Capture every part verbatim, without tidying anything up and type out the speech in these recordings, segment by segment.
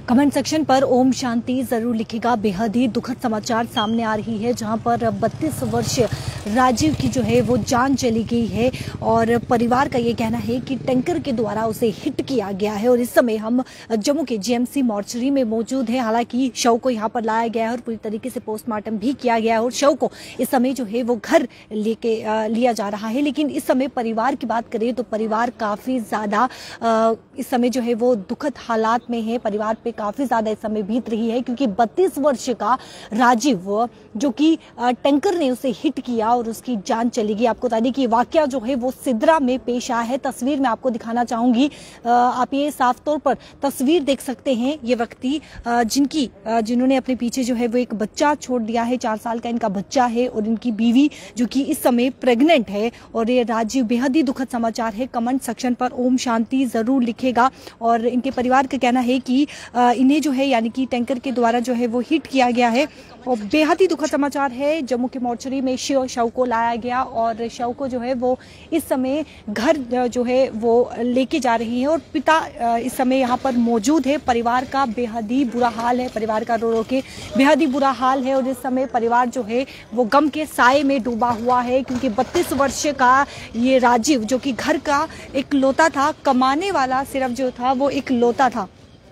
Comment section पर ओम शांति जरूर लिखेगा। बेहद ही दुखद समाचार सामने आ रही है, जहां पर बत्तीस वर्ष राजीव की जो है वो जान चली गई है और परिवार का ये कहना है कि टैंकर के द्वारा उसे हिट किया गया है। और इस समय हम जम्मू के जीएमसी मॉर्चरी में मौजूद हैं। हालांकि शव को यहाँ पर लाया गया है और पूरी तरीके से पोस्टमार्टम भी किया गया है और शव को इस समय जो है वो घर लेके लिया जा रहा है। लेकिन इस समय परिवार की बात करें तो परिवार काफी ज्यादा इस समय जो है वो दुखद हालात में है। परिवार पे काफी ज्यादा इस समय बीत रही है, क्योंकि बत्तीस वर्ष का राजीव जो कि टैंकर ने उसे हिट किया और उसकी जान चली गई। आपको बता दें कि वाकया जो है वो सिद्रा में पेश आया है। तस्वीर में आपको दिखाना चाहूंगी, आप ये साफ तौर पर तस्वीर देख सकते हैं। ये व्यक्ति जिनकी जिन्होंने अपने पीछे जो है वो एक बच्चा छोड़ दिया है, चार साल का इनका बच्चा है और इनकी बीवी जो कि इस समय प्रेग्नेंट है। और ये राजीव बेहद ही दुखद समाचार है। कमेंट सेक्शन पर ओम शांति जरूर लिखेगा। और इनके परिवार का कहना है कि इन्हें जो है यानी कि टैंकर के द्वारा जो है वो हिट किया गया है और बेहद ही दुखद समाचार है। जम्मू के मोर्चरी में शव शव को लाया गया और शव को जो है वो इस समय घर जो है वो लेके जा रही है और पिता इस समय यहाँ पर मौजूद है। परिवार का बेहद ही बुरा हाल है, परिवार का रो रो के बेहद ही बुरा हाल है और इस समय परिवार जो है वो गम के साए में डूबा हुआ है, क्योंकि बत्तीस वर्ष का ये राजीव जो कि घर का एक लौता था, कमाने वाला सिर्फ जो था वो एक लौता था।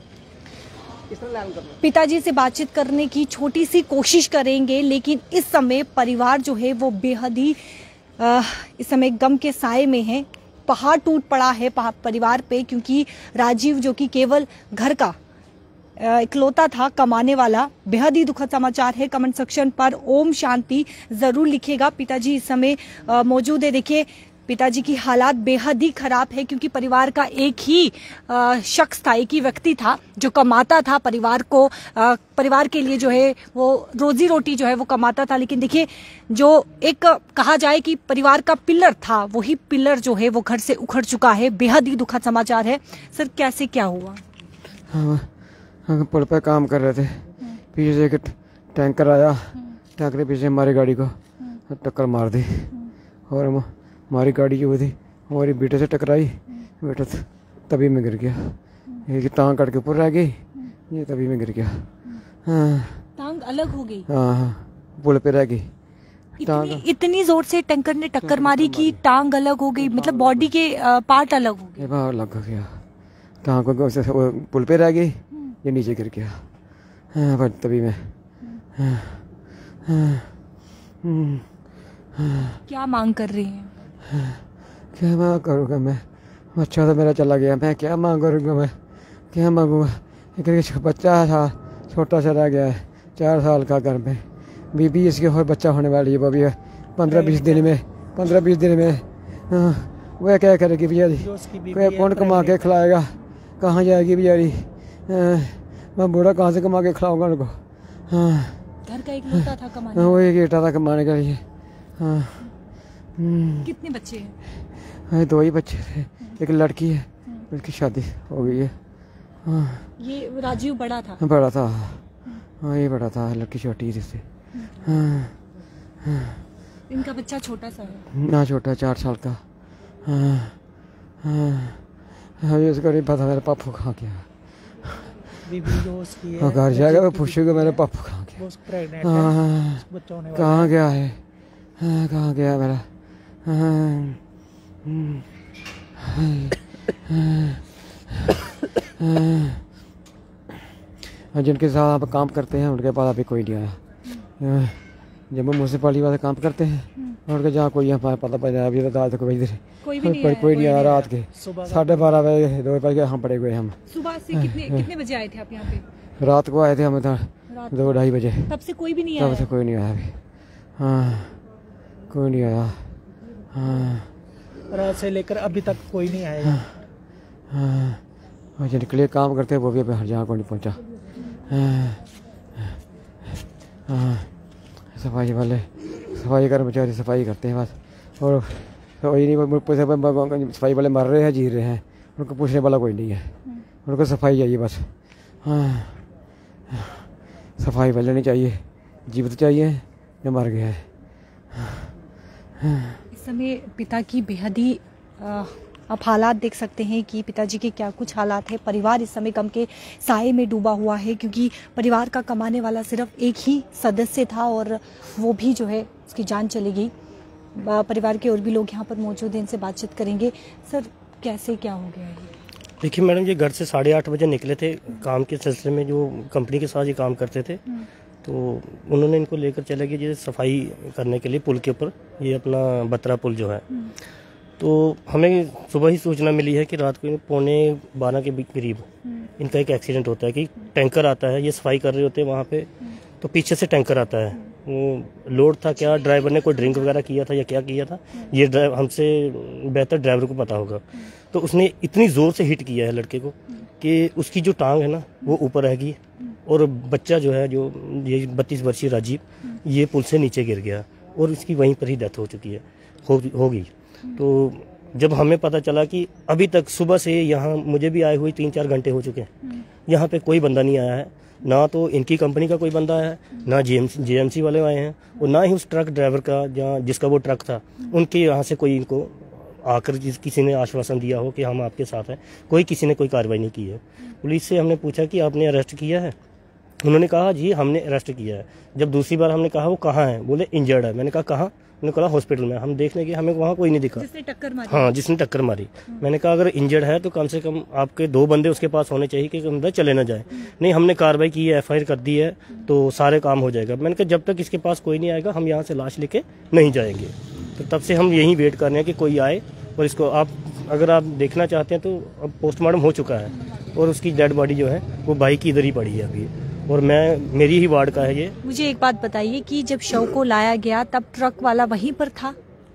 पिताजी से बातचीत करने की छोटी सी कोशिश करेंगे, लेकिन इस समय परिवार जो है वो बेहद ही इस समय गम के साए में है। पहाड़ टूट पड़ा है परिवार पे, क्योंकि राजीव जो कि केवल घर का इकलौता था, कमाने वाला। बेहद ही दुखद समाचार है। कमेंट सेक्शन पर ओम शांति जरूर लिखेगा। पिताजी इस समय मौजूद है। देखिए पिताजी की हालात बेहद ही खराब है, क्योंकि परिवार का एक ही शख्स था, एक ही व्यक्ति था जो कमाता था परिवार को, परिवार के लिए जो है वो रोजी रोटी जो है वो कमाता था। लेकिन देखिए जो एक कहा जाए कि परिवार का पिलर था, वही पिलर जो है वो घर से उखड़ चुका है। बेहद ही दुखद समाचार है। सर कैसे क्या हुआ? हम हम पुल पे काम कर रहे थे, पीछे से एक टैंकर आया, टैंकर के पीछे हमारी गाड़ी को टक्कर मार दी और हम हमारी गाड़ी जो थी हमारी बेटे से टकराई। बेटा तभी में गिर गया, ये टांग कट के ऊपर रह गई, ये तभी में गिर गया। हाँ, टांग अलग हो गई। हाँ हाँ, पुल पे रह गई टांग। इतनी, इतनी जोर से टैंकर ने टक्कर मारी कि टांग अलग हो गई, मतलब बॉडी के पार्ट अलग हो गए। बाहर लग गया, टांग को पुल पे रह गई, ये नीचे गिर गया। हाँ, पर तभी में हाँ, हाँ, हाँ, क्या मांग कर रही हैं? क्या मांग करूँगा मैं? बच्चा तो मेरा चला गया, मैं क्या मांग करूँगा? मैं क्या मांगूंगा? एक बच्चा था, छोटा सा रह गया है, चार साल का घर में। बीबी इसकी और बच्चा होने वाली है, वो भी पंद्रह बीस दिन में पंद्रह बीस दिन में वह क्या करेगी बेचारी? कोई कौन कमा के खिलाएगा? कहाँ जाएगी बेचारी? मैं बूढ़ा कहाँ से कमा के खिलाऊंगा उनको? हाँ, घर का एक लौता था कमाने, वो एक ईटा था कमाने के लिए। हाँ, कितने बच्चे हैं? हाँ, दो ही बच्चे थे, एक लड़की है, उसकी शादी हो गई है। हाँ, ये राजीव बड़ा था? बड़ा था, हाँ ये बड़ा था, लड़की छोटी थी इससे। हाँ, हाँ, इनका बच्चा छोटा सा है ना, छोटा चार साल का। हाँ हाँ हाँ, इसको नहीं पता मेरा पापू कहाँ गया। हाँ, घर जाएगा मैं पूछूंगा मेरा पापू कहाँ गया। हाँ, कहाँ गया है? हाँ, कहाँ गया मेरा? हाँ, हाँ, जिनके साथ आप काम करते हैं उनके पास अभी कोई नहीं आया। जब हम म्यूनसिपालिटी वाले काम करते हैं उनके जहाँ कोई हमारे पता पड़ जाए, अभी तो रात को इधर कोई भी नहीं कोई, कोई नहीं आया। रात के साढ़े बारह बजे दो बजे हम पड़े हुए। हम सुबह से कितने कितने बजे आए थे आप यहाँ पे? रात को आए थे हम इधर दो ढाई बजे। तब से कोई भी नहीं आया? तब से कोई नहीं आया अभी। हाँ, कोई नहीं आया। हाँ, रात से लेकर अभी तक कोई नहीं आया। हाँ, हाँ, जिनके लिए काम करते हैं वो भी अभी हर जगह को नहीं पहुँचा। हाँ, हाँ, सफाई वाले सफाई कर्मचारी सफाई करते हैं बस, और वही नहीं, सफाई वाले मर रहे हैं जी रहे हैं, उनको पूछने वाला कोई नहीं है, उनको सफाई चाहिए बस। हाँ, सफाई वाले नहीं चाहिए, जीवित चाहिए या मर गया है। इस समय पिता की बेहद ही आप हालात देख सकते हैं कि पिताजी के क्या कुछ हालात है। परिवार इस समय गम के साए में डूबा हुआ है, क्योंकि परिवार का कमाने वाला सिर्फ एक ही सदस्य था और वो भी जो है उसकी जान चली गई। परिवार के और भी लोग यहाँ पर मौजूद हैं, इनसे बातचीत करेंगे। सर, कैसे क्या हो गया है? देखिए मैडम, ये घर से साढ़े आठ बजे निकले थे काम के सिलसिले में, जो कंपनी के साथ ये काम करते थे, तो उन्होंने इनको लेकर चले गए जैसे सफाई करने के लिए पुल के ऊपर, ये अपना बत्रा पुल जो है। तो हमें सुबह ही सूचना मिली है कि रात को पौने बारह के करीब इनका एक एक्सीडेंट होता है कि टैंकर आता है, ये सफाई कर रहे होते हैं वहाँ पे, तो पीछे से टैंकर आता है। वो लोड था क्या, ड्राइवर ने कोई ड्रिंक वगैरह किया था या क्या किया था, ये ड्राइवर हमसे बेहतर ड्राइवर को पता होगा। तो उसने इतनी ज़ोर से हिट किया है लड़के को कि उसकी जो टांग है ना वो ऊपर रह गई, और बच्चा जो है, जो ये बत्तीस वर्षीय राजीव, ये पुल से नीचे गिर गया और इसकी वहीं पर ही डेथ हो चुकी है, हो होगी। तो जब हमें पता चला कि अभी तक सुबह से यहाँ मुझे भी आए हुए तीन चार घंटे हो चुके हैं, यहाँ पे कोई बंदा नहीं आया है, ना तो इनकी कंपनी का कोई बंदा है, ना जीएमसी जेएमसी वाले आए हैं, और ना ही उस ट्रक ड्राइवर का, जहाँ जिसका वो ट्रक था, उनके यहाँ से कोई इनको आकर जिस किसी ने आश्वासन दिया हो कि हम आपके साथ हैं। कोई किसी ने कोई कार्रवाई नहीं की है। पुलिस से हमने पूछा कि आपने अरेस्ट किया है, उन्होंने कहा जी हमने अरेस्ट किया है। जब दूसरी बार हमने कहा वो कहाँ है, बोले इंजर्ड है। मैंने कहा कहाँ, उन्होंने कहा हॉस्पिटल में। हम देखने के हमें वहाँ कोई नहीं दिखा, जिसने टक्कर मारी। हाँ, जिसने टक्कर मारी। मैंने कहा अगर इंजर्ड है तो कम से कम आपके दो बंदे उसके पास होने चाहिए कि अंदर चले ना जाए। नहीं, हमने कार्रवाई की है, एफ आई आर कर दी है, तो सारे काम हो जाएगा। मैंने कहा जब तक इसके पास कोई नहीं आएगा हम यहाँ से लाश लेके नहीं जाएंगे। तो तब से हम यहीं वेट कर रहे हैं कि कोई आए, और इसको आप अगर आप देखना चाहते हैं तो अब पोस्टमार्टम हो चुका है, और उसकी डेड बॉडी जो है वो भाई की इधर ही पड़ी है अभी, और मैं मेरी ही वार्ड का है ये। मुझे एक बात बताइए कि जब शव को लाया गया तब ट्रक वाला वहीं पर था?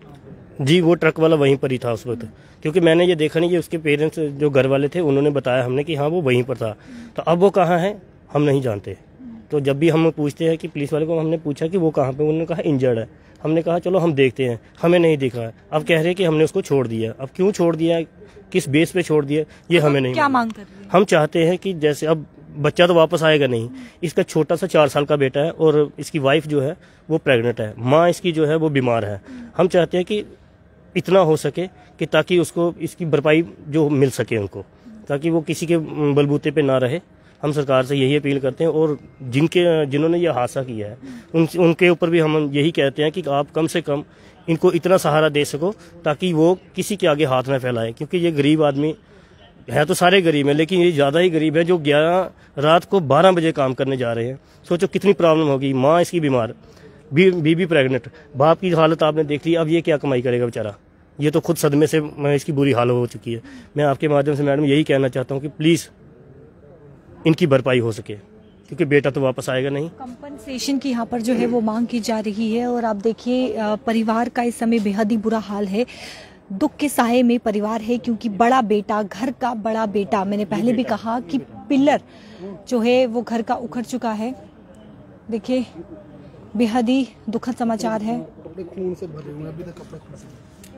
जी, वो ट्रक वाला वहीं पर ही था उस वक्त, क्योंकि मैंने ये देखा नहीं कि उसके पेरेंट्स जो घर वाले थे उन्होंने बताया हमने कि हाँ वो वहीं पर था। तो अब वो कहाँ है हम नहीं जानते। तो जब भी हम पूछते हैं कि पुलिस वाले को, हमने पूछा कि वो कहाँ पे, उन्होंने कहा इंजर्ड है। हमने कहा चलो हम देखते हैं, हमें नहीं दिखा है। अब कह रहे हैं कि हमने उसको छोड़ दिया। अब क्यों छोड़ दिया, किस बेस पे छोड़ दिया, ये हमें नहीं। क्या मांग कर रही है? हम चाहते हैं कि जैसे अब बच्चा तो वापस आएगा नहीं, इसका छोटा सा चार साल का बेटा है, और इसकी वाइफ जो है वो प्रेग्नेंट है, माँ इसकी जो है वो बीमार है। हम चाहते हैं कि इतना हो सके कि ताकि उसको इसकी भरपाई जो मिल सके उनको, ताकि वो किसी के बलबूते पे ना रहे। हम सरकार से यही अपील करते हैं, और जिनके जिन्होंने ये हादसा किया है उन, उनके ऊपर भी हम यही कहते हैं कि आप कम से कम इनको इतना सहारा दे सको ताकि वो किसी के आगे हाथ न फैलाए। क्योंकि ये गरीब आदमी है, तो सारे गरीब हैं, लेकिन ये ज़्यादा ही गरीब है जो ग्यारह रात को बारह बजे काम करने जा रहे हैं। सोचो कितनी प्रॉब्लम होगी। माँ इसकी बीमार, बी, बीबी प्रेग्नेंट, बाप की हालत आपने देख ली। अब ये क्या कमाई करेगा बेचारा, ये तो खुद सदमे से इसकी बुरी हालत हो चुकी है। मैं आपके माध्यम से मैडम यही कहना चाहता हूँ कि प्लीज़ इनकी भरपाई हो सके, क्योंकि बेटा तो वापस आएगा नहीं। कंपनसेशन की यहाँ पर जो है वो मांग की जा रही है, और आप देखिए परिवार का इस समय बेहद ही बुरा हाल है। दुख के साए में परिवार है, क्योंकि बड़ा बेटा, घर का बड़ा बेटा, मैंने पहले भी कहा कि पिलर जो है वो घर का उखड़ चुका है। देखिए बेहद ही दुखद समाचार है। खून से भरे हुए, अभी तक कपड़े खून से।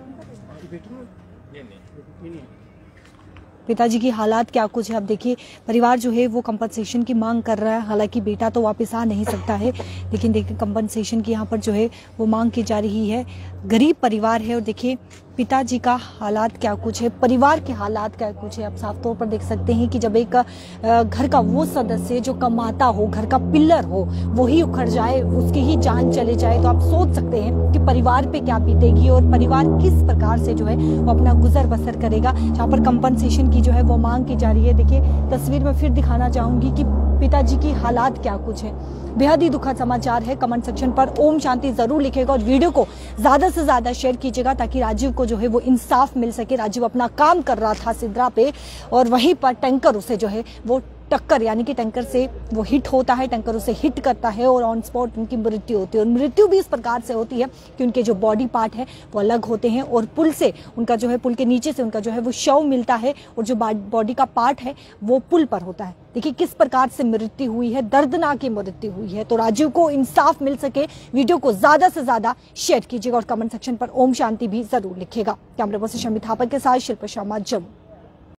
पिताजी की हालात क्या कुछ है, अब देखिए परिवार जो है वो कंपनसेशन की मांग कर रहा है। हालांकि बेटा तो वापस आ नहीं सकता है, लेकिन देखिए कंपनसेशन की यहाँ पर जो है वो मांग की जा रही है। गरीब परिवार है, और देखिए पिताजी का हालात क्या कुछ है, परिवार के हालात क्या कुछ है। आप साफ तौर पर देख सकते हैं कि जब एक घर का वो सदस्य जो कमाता हो, घर का पिलर हो, वही उखड़ जाए, उसकी ही जान चले जाए, तो आप सोच सकते हैं कि परिवार पे क्या बीतेगी और परिवार किस प्रकार से जो है वो अपना गुजर बसर करेगा। जहाँ पर कंपनसेशन की जो है वो मांग की जा रही है। देखिए तस्वीर में फिर दिखाना चाहूंगी कि पिताजी की हालात क्या कुछ है। बेहद ही दुखद समाचार है। कमेंट सेक्शन पर ओम शांति जरूर लिखेगा, और वीडियो को ज्यादा से ज्यादा शेयर कीजिएगा ताकि राजीव को जो है वो इंसाफ मिल सके। राजीव अपना काम कर रहा था सिद्रा पे, और वहीं पर टैंकर उसे जो है वो टक्कर, यानी कि टैंकर से वो हिट होता है, टैंकर उसे हिट करता है और ऑन स्पॉट उनकी मृत्यु होती है। और मृत्यु भी इस प्रकार से होती है कि उनके जो बॉडी पार्ट है वो अलग होते हैं, और पुल से उनका जो है, पुल के नीचे से उनका जो है वो शव मिलता है, और जो बॉडी का पार्ट है वो पुल पर होता है। देखिए किस प्रकार से मृत्यु हुई है, दर्दनाक मृत्यु हुई है। तो राजीव को इंसाफ मिल सके, वीडियो को ज्यादा से ज्यादा शेयर कीजिएगा, और कमेंट सेक्शन पर ओम शांति भी जरूर लिखेगा। कैमरा पर्सन शमी थापर के साथ शिल्पा शर्मा, जम्मू।